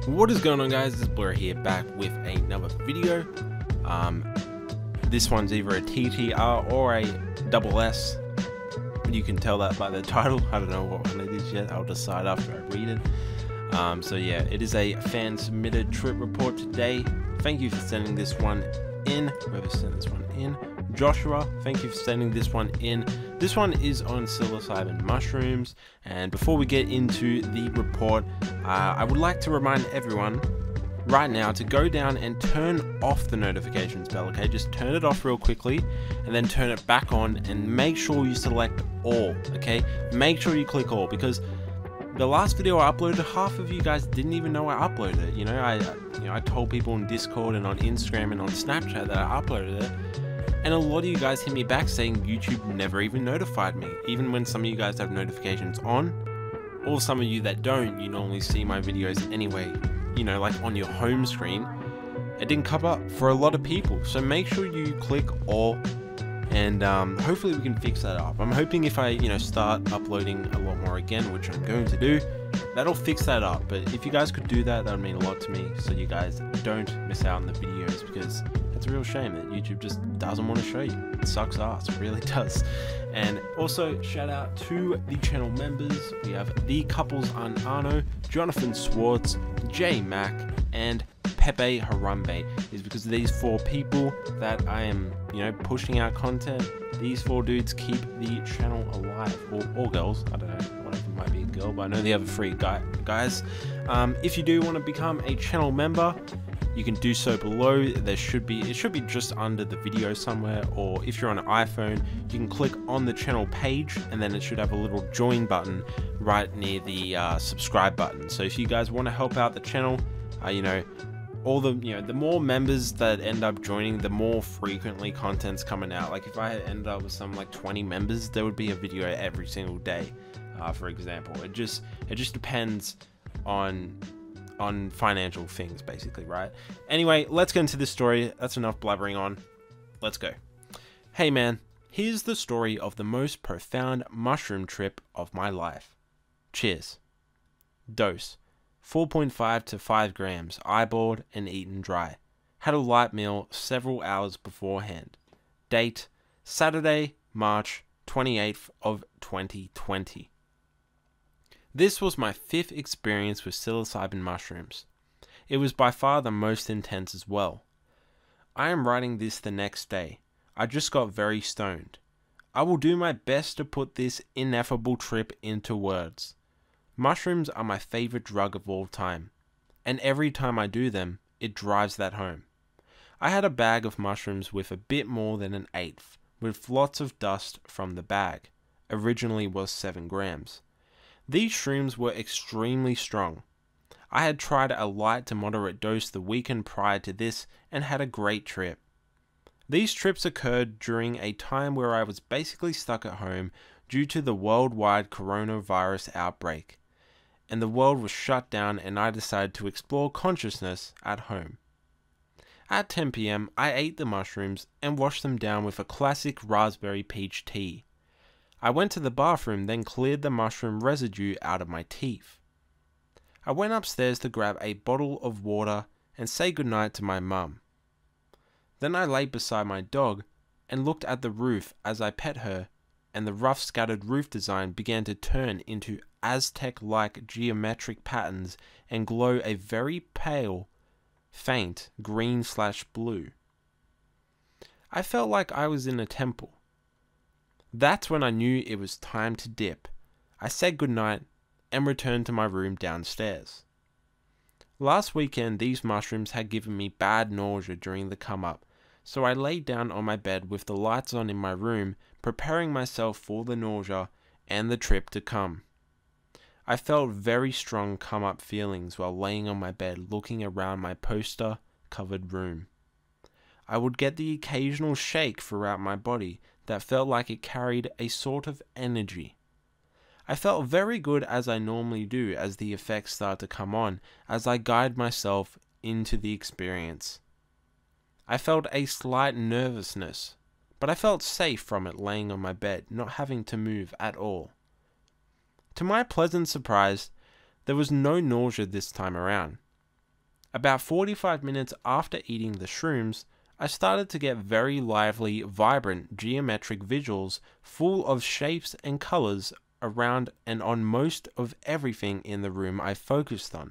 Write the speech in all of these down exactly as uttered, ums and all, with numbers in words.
What is going on, guys? This is Blur here, back with another video. Um, this one's either a T T R or a double S. You can tell that by the title. I don't know what one it is yet. I'll decide after I read it. Um, so yeah, it is a fan submitted trip report today. Thank you for sending this one in. Whoever sent this one in, Joshua, thank you for sending this one in. This one is on psilocybin mushrooms, and before we get into the report, uh, I would like to remind everyone right now to go down and turn off the notifications bell. Okay, just turn it off real quickly and then turn it back on, and make sure you select all. Okay, make sure you click all, because the last video I uploaded, half of you guys didn't even know I uploaded it. You know, I you know I told people on Discord and on Instagram and on Snapchat that I uploaded it. And a lot of you guys hit me back saying YouTube never even notified me, even when some of you guys have notifications on, or some of you that don't, you normally see my videos anyway, you know, like on your home screen. It didn't come up for a lot of people, so make sure you click all, and um, hopefully we can fix that up. I'm hoping if I, you know, start uploading a lot more again, which I'm going to do, that'll fix that up. But if you guys could do that, that would mean a lot to me, so you guys don't miss out on the videos, because it's a real shame that YouTube just doesn't want to show you. It sucks ass, it really does. And also, shout out to the channel members. We have The Couples Anano, Jonathan Swartz, J Mac, and Pepe Harambe. Is because of these four people that I am, you know, pushing out content. These four dudes keep the channel alive, or, or girls, I don't know, one of them might be a girl, but I know the other three guy, guys. Um, if you do want to become a channel member, you can do so below. There should be, it should be just under the video somewhere, or if you're on an iPhone, you can click on the channel page, and then it should have a little join button right near the uh, subscribe button. So if you guys want to help out the channel, uh, you know, all the, you know, the more members that end up joining, the more frequently content's coming out. Like if I had ended up with some like twenty members, there would be a video every single day, uh, for example. It just, it just depends on on financial things, basically, right? Anyway, let's get into this story. That's enough blabbering on. Let's go. Hey man, here's the story of the most profound mushroom trip of my life. Cheers. Dose: four point five to five grams, eyeballed and eaten dry. Had a light meal several hours beforehand. Date: Saturday, March twenty-eighth of twenty twenty. This was my fifth experience with psilocybin mushrooms. It was by far the most intense as well. I am writing this the next day. I just got very stoned. I will do my best to put this ineffable trip into words. Mushrooms are my favorite drug of all time, and every time I do them, it drives that home. I had a bag of mushrooms with a bit more than an eighth, with lots of dust from the bag. Originally was seven grams. These shrooms were extremely strong. I had tried a light to moderate dose the weekend prior to this and had a great trip. These trips occurred during a time where I was basically stuck at home due to the worldwide coronavirus outbreak, and the world was shut down, and I decided to explore consciousness at home. At ten p m I ate the mushrooms and washed them down with a classic raspberry peach tea. I went to the bathroom, then cleared the mushroom residue out of my teeth. I went upstairs to grab a bottle of water and say goodnight to my mum. Then I lay beside my dog and looked at the roof as I pet her, and the rough scattered roof design began to turn into Aztec-like geometric patterns and glow a very pale, faint green slash blue. I felt like I was in a temple. That's when I knew it was time to dip. I said goodnight and returned to my room downstairs. Last weekend, these mushrooms had given me bad nausea during the come up, so I laid down on my bed with the lights on in my room, preparing myself for the nausea and the trip to come. I felt very strong come up feelings while laying on my bed looking around my poster covered room. I would get the occasional shake throughout my body that felt like it carried a sort of energy. I felt very good, as I normally do, as the effects start to come on, as I guide myself into the experience. I felt a slight nervousness, but I felt safe from it laying on my bed, not having to move at all. To my pleasant surprise, there was no nausea this time around. About forty-five minutes after eating the shrooms, I started to get very lively, vibrant, geometric visuals full of shapes and colors around and on most of everything in the room I focused on.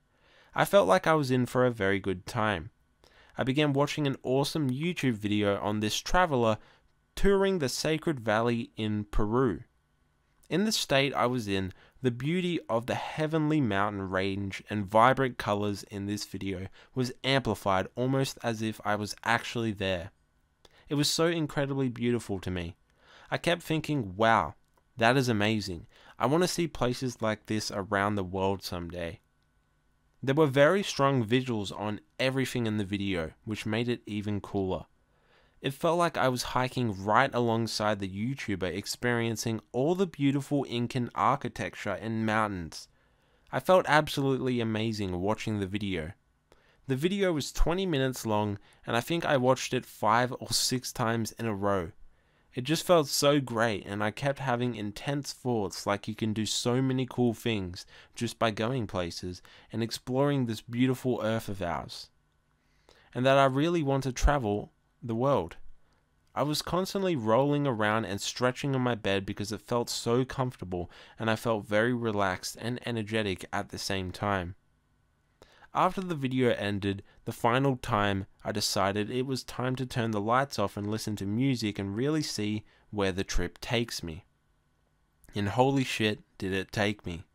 I felt like I was in for a very good time. I began watching an awesome YouTube video on this traveler touring the Sacred Valley in Peru. In the state I was in, the beauty of the heavenly mountain range and vibrant colors in this video was amplified almost as if I was actually there. It was so incredibly beautiful to me. I kept thinking, wow, that is amazing. I want to see places like this around the world someday. There were very strong visuals on everything in the video, which made it even cooler. It felt like I was hiking right alongside the YouTuber experiencing all the beautiful Incan architecture and mountains. I felt absolutely amazing watching the video. The video was twenty minutes long and I think I watched it five or six times in a row. It just felt so great and I kept having intense thoughts like you can do so many cool things just by going places and exploring this beautiful earth of ours. And that I really want to travel the world. I was constantly rolling around and stretching on my bed because it felt so comfortable and I felt very relaxed and energetic at the same time. After the video ended, the final time, I decided it was time to turn the lights off and listen to music and really see where the trip takes me. And holy shit, did it take me.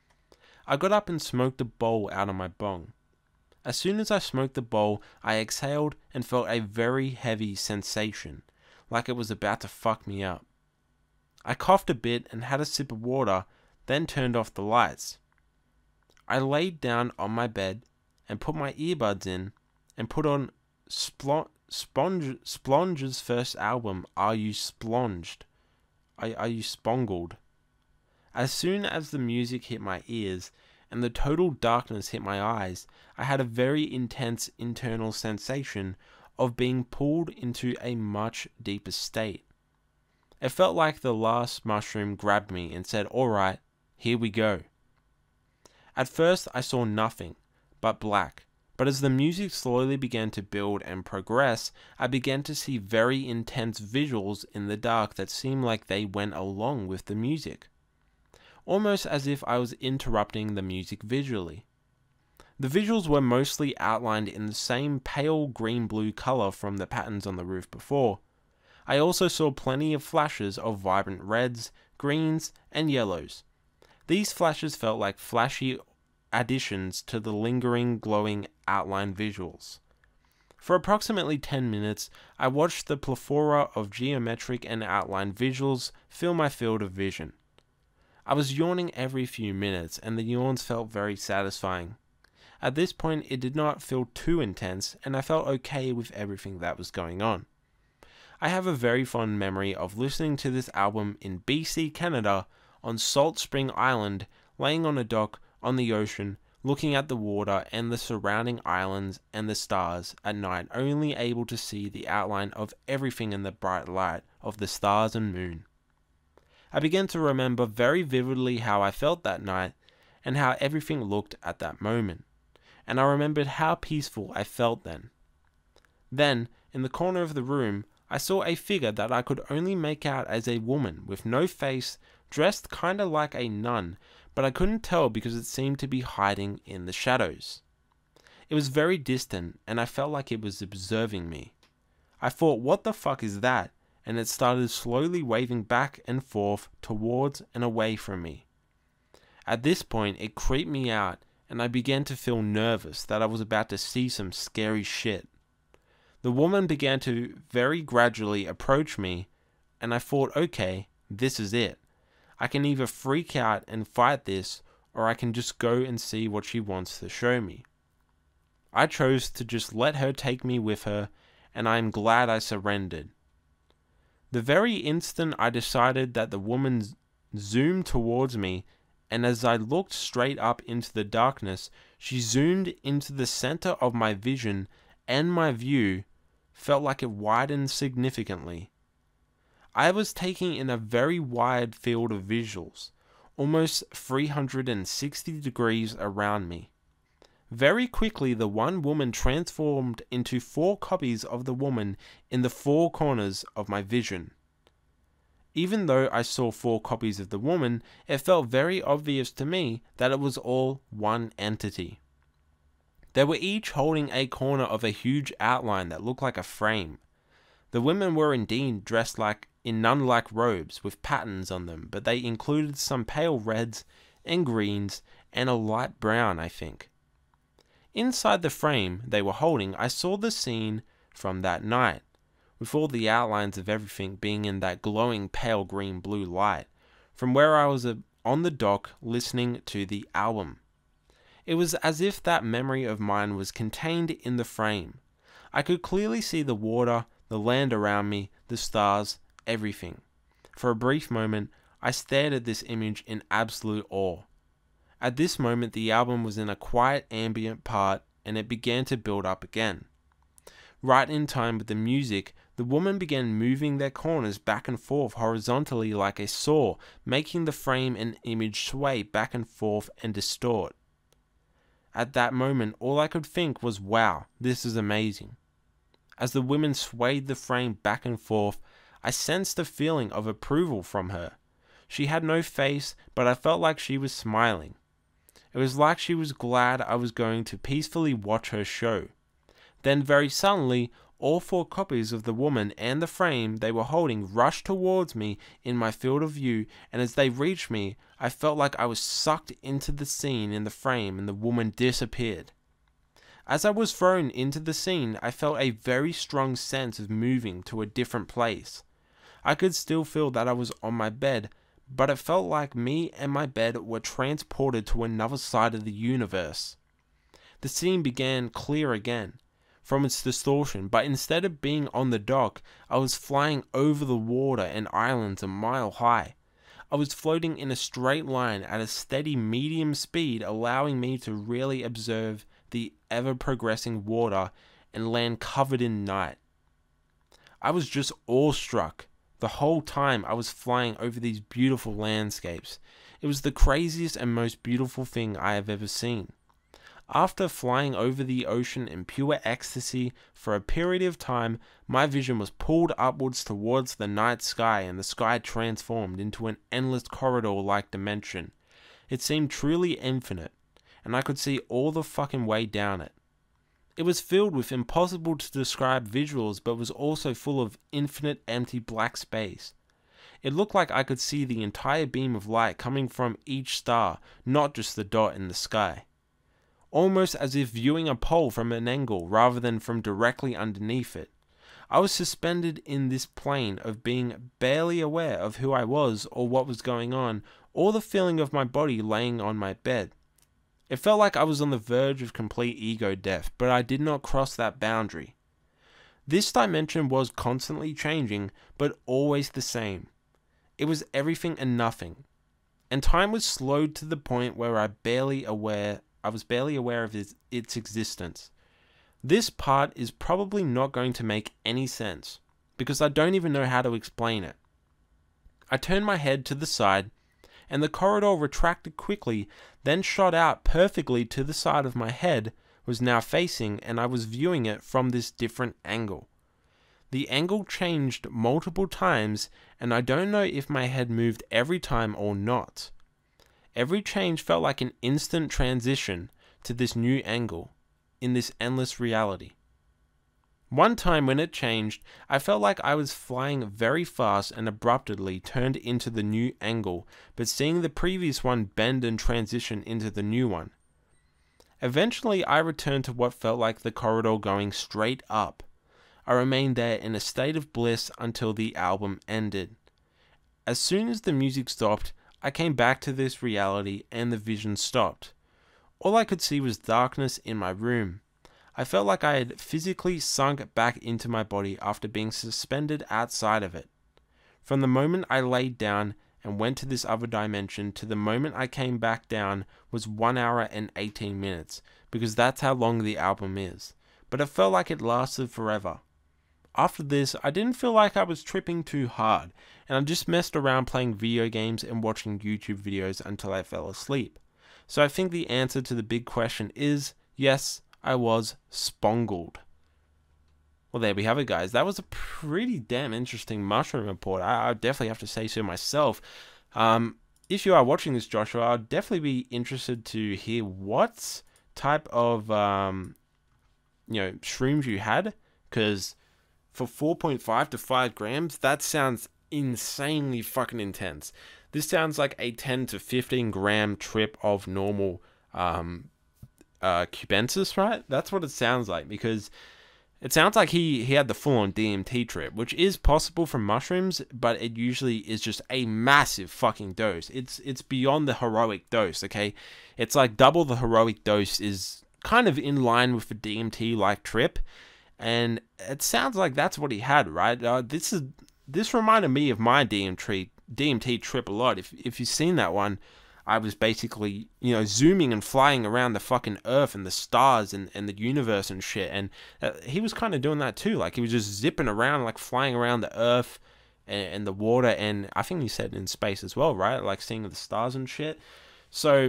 I got up and smoked a bowl out of my bong. As soon as I smoked the bowl, I exhaled and felt a very heavy sensation, like it was about to fuck me up. I coughed a bit and had a sip of water, then turned off the lights. I laid down on my bed and put my earbuds in and put on Splon Sponge Splonge's first album, Are You Splonged? Are, Are You Spongled? As soon as the music hit my ears, and the total darkness hit my eyes, I had a very intense internal sensation of being pulled into a much deeper state. It felt like the last mushroom grabbed me and said, alright, here we go. At first I saw nothing but black, but as the music slowly began to build and progress, I began to see very intense visuals in the dark that seemed like they went along with the music. Almost as if I was interrupting the music visually. The visuals were mostly outlined in the same pale green-blue color from the patterns on the roof before. I also saw plenty of flashes of vibrant reds, greens, and yellows. These flashes felt like flashy additions to the lingering, glowing outline visuals. For approximately ten minutes, I watched the plethora of geometric and outline visuals fill my field of vision. I was yawning every few minutes, and the yawns felt very satisfying. At this point, it did not feel too intense, and I felt okay with everything that was going on. I have a very fond memory of listening to this album in B C, Canada, on Salt Spring Island, laying on a dock on the ocean, looking at the water and the surrounding islands and the stars at night, only able to see the outline of everything in the bright light of the stars and moon. I began to remember very vividly how I felt that night and how everything looked at that moment, and I remembered how peaceful I felt then. Then, in the corner of the room, I saw a figure that I could only make out as a woman with no face, dressed kinda like a nun, but I couldn't tell because it seemed to be hiding in the shadows. It was very distant, and I felt like it was observing me. I thought, what the fuck is that? And it started slowly waving back and forth towards and away from me. At this point, it creeped me out, and I began to feel nervous that I was about to see some scary shit. The woman began to very gradually approach me, and I thought, okay, this is it. I can either freak out and fight this, or I can just go and see what she wants to show me. I chose to just let her take me with her, and I am glad I surrendered. The very instant I decided that the woman zoomed towards me, and as I looked straight up into the darkness, she zoomed into the center of my vision, and my view felt like it widened significantly. I was taking in a very wide field of visuals, almost three hundred sixty degrees around me. Very quickly, the one woman transformed into four copies of the woman in the four corners of my vision. Even though I saw four copies of the woman, it felt very obvious to me that it was all one entity. They were each holding a corner of a huge outline that looked like a frame. The women were indeed dressed like in nun-like robes with patterns on them, but they included some pale reds and greens and a light brown, I think. Inside the frame they were holding, I saw the scene from that night, with all the outlines of everything being in that glowing pale green blue light, from where I was on the dock listening to the album. It was as if that memory of mine was contained in the frame. I could clearly see the water, the land around me, the stars, everything. For a brief moment, I stared at this image in absolute awe. At this moment, the album was in a quiet ambient part and it began to build up again. Right in time with the music, the woman began moving their corners back and forth horizontally like a saw, making the frame and image sway back and forth and distort. At that moment, all I could think was, wow, this is amazing. As the women swayed the frame back and forth, I sensed a feeling of approval from her. She had no face, but I felt like she was smiling. It was like she was glad I was going to peacefully watch her show. Then very suddenly, all four copies of the woman and the frame they were holding rushed towards me in my field of view, and as they reached me, I felt like I was sucked into the scene in the frame and the woman disappeared. As I was thrown into the scene, I felt a very strong sense of moving to a different place. I could still feel that I was on my bed, but it felt like me and my bed were transported to another side of the universe. The scene began clear again from its distortion, but instead of being on the dock, I was flying over the water and islands a mile high. I was floating in a straight line at a steady medium speed, allowing me to really observe the ever-progressing water and land covered in night. I was just awestruck. The whole time I was flying over these beautiful landscapes. It was the craziest and most beautiful thing I have ever seen. After flying over the ocean in pure ecstasy for a period of time, my vision was pulled upwards towards the night sky and the sky transformed into an endless corridor-like dimension. It seemed truly infinite, and I could see all the fucking way down it. It was filled with impossible to describe visuals, but was also full of infinite empty black space. It looked like I could see the entire beam of light coming from each star, not just the dot in the sky. Almost as if viewing a pole from an angle rather than from directly underneath it. I was suspended in this plane of being barely aware of who I was or what was going on, or the feeling of my body laying on my bed. It felt like I was on the verge of complete ego death, but I did not cross that boundary. This dimension was constantly changing, but always the same. It was everything and nothing, and time was slowed to the point where I barely aware I was barely aware of its, its existence. This part is probably not going to make any sense, because I don't even know how to explain it. I turned my head to the side, and the corridor retracted quickly, then shot out perfectly to the side of my head was now facing, and I was viewing it from this different angle. The angle changed multiple times, and I don't know if my head moved every time or not. Every change felt like an instant transition to this new angle, in this endless reality. One time when it changed, I felt like I was flying very fast and abruptly turned into the new angle, but seeing the previous one bend and transition into the new one. Eventually, I returned to what felt like the corridor going straight up. I remained there in a state of bliss until the album ended. As soon as the music stopped, I came back to this reality and the vision stopped. All I could see was darkness in my room. I felt like I had physically sunk back into my body after being suspended outside of it. From the moment I laid down and went to this other dimension to the moment I came back down was one hour and eighteen minutes, because that's how long the album is. But it felt like it lasted forever. After this, I didn't feel like I was tripping too hard, and I just messed around playing video games and watching YouTube videos until I fell asleep. So I think the answer to the big question is, Yes, I was spongled. Well, there we have it, guys. That was a pretty damn interesting mushroom report. I, I definitely have to say so myself. Um, if you are watching this, Joshua, I'd definitely be interested to hear what type of um, you know, shrooms you had, because for four point five to five grams, that sounds insanely fucking intense. This sounds like a ten to fifteen gram trip of normal um, uh, cubensis, right? That's what it sounds like, because it sounds like he, he had the full-on D M T trip, which is possible from mushrooms, but it usually is just a massive fucking dose. It's it's beyond the heroic dose, okay? It's like double the heroic dose is kind of in line with the D M T-like trip, and it sounds like that's what he had, right? Uh, this is this reminded me of my D M T D M T trip a lot. If if you've seen that one, I was basically, you know, zooming and flying around the fucking Earth and the stars and, and the universe and shit. And uh, he was kind of doing that too. Like, he was just zipping around, like flying around the Earth and, and the water. And I think he said in space as well, right? Like seeing the stars and shit. So,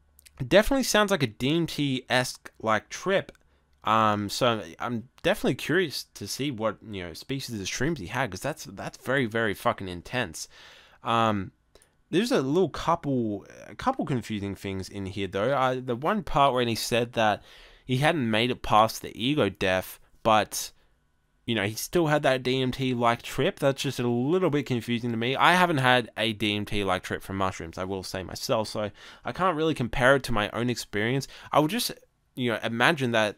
it definitely sounds like a D M T-esque like trip. Um, so I'm definitely curious to see what, you know, species of shrooms he had, because that's, that's very, very fucking intense. Um... There's a little couple, a couple confusing things in here though. Uh, the one part when he said that he hadn't made it past the ego death, but you know he still had that D M T-like trip. That's just a little bit confusing to me. I haven't had a D M T-like trip from mushrooms, I will say myself, so I can't really compare it to my own experience. I would just, you know, imagine that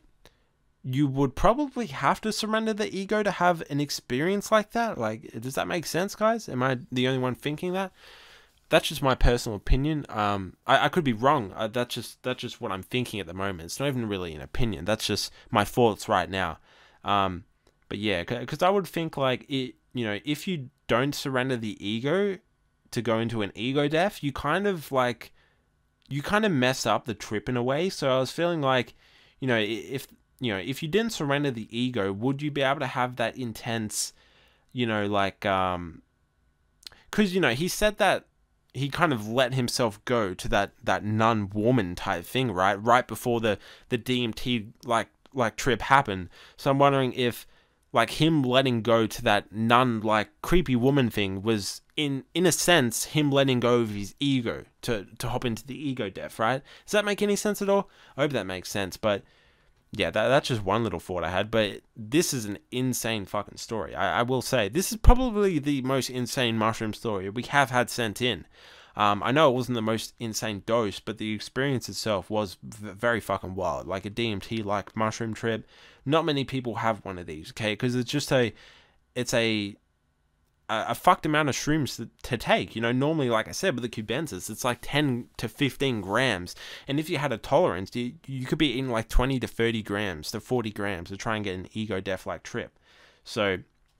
you would probably have to surrender the ego to have an experience like that. Like, does that make sense, guys? Am I the only one thinking that? That's just my personal opinion. Um, I, I could be wrong. Uh, that's just that's just what I'm thinking at the moment. It's not even really an opinion. That's just my thoughts right now. Um, but yeah, because I would think like it. You know, if you don't surrender the ego to go into an ego death, you kind of like you kind of mess up the trip in a way. So I was feeling like, you know, if you know if you didn't surrender the ego, would you be able to have that intense, you know, like um, because you know he said that. He kind of let himself go to that, that nun woman type thing, right? Right before the, the D M T like like trip happened. So I'm wondering if like him letting go to that nun like creepy woman thing was in in a sense him letting go of his ego to, to hop into the ego death, right? Does that make any sense at all? I hope that makes sense. But yeah, that, that's just one little thought I had. But this is an insane fucking story. I, I will say, this is probably the most insane mushroom story we have had sent in. Um, I know it wasn't the most insane dose, but the experience itself was v very fucking wild. Like a D M T-like mushroom trip. Not many people have one of these, okay? Because it's just a, it's a, a, a fucked amount of shrooms to, to take. You know, normally, like I said, with the cubensis, it's like ten to fifteen grams. And if you had a tolerance, you, you could be eating like twenty to thirty grams to forty grams to try and get an ego death-like trip. So,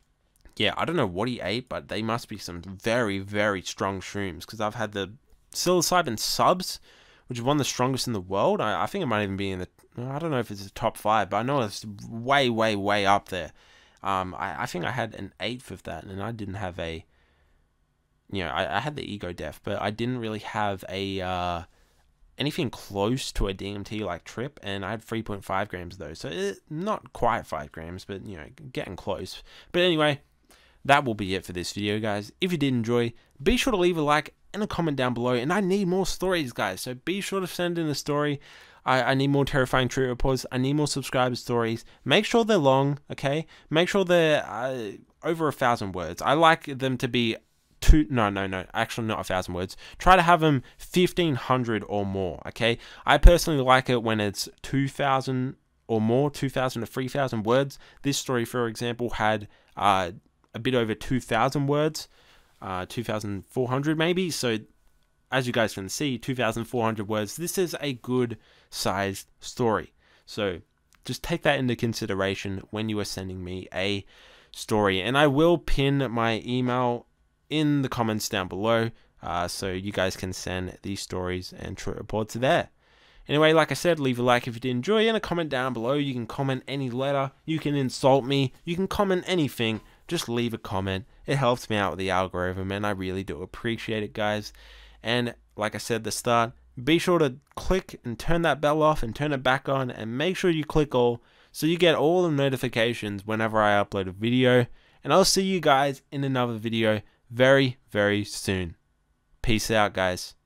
yeah, I don't know what he ate, but they must be some very, very strong shrooms. Because I've had the psilocybin subs, which is one of the strongest in the world. I, I think it might even be in the, I don't know if it's the top five, but I know it's way, way, way up there. Um, I, I think I had an eighth of that, and I didn't have a, you know, I, I had the ego death, but I didn't really have a, uh, anything close to a D M T-like trip, and I had three point five grams of those. So it, not quite five grams, but, you know, getting close. But anyway, that will be it for this video, guys. If you did enjoy, be sure to leave a like and a comment down below. And I need more stories, guys. So be sure to send in a story. I, I need more terrifying trip reports. I need more subscriber stories. Make sure they're long, okay? Make sure they're uh, over a thousand words. I like them to be two. No, no, no. Actually, not a thousand words. Try to have them fifteen hundred or more, okay? I personally like it when it's two thousand or more, two thousand to three thousand words. This story, for example, had uh. a bit over two thousand words, uh, two thousand four hundred maybe. So as you guys can see, two thousand four hundred words. This is a good sized story. So just take that into consideration when you are sending me a story. And I will pin my email in the comments down below, uh, so you guys can send these stories and trip reports there. Anyway, like I said, leave a like if you did enjoy and a comment down below. You can comment any letter. You can insult me. You can comment anything. Just leave a comment. It helps me out with the algorithm, and I really do appreciate it, guys. And like I said at the start, Be sure to click and turn that bell off and turn it back on, and make sure you click all so you get all the notifications whenever I upload a video. And I'll see you guys in another video very, very soon. Peace out, guys.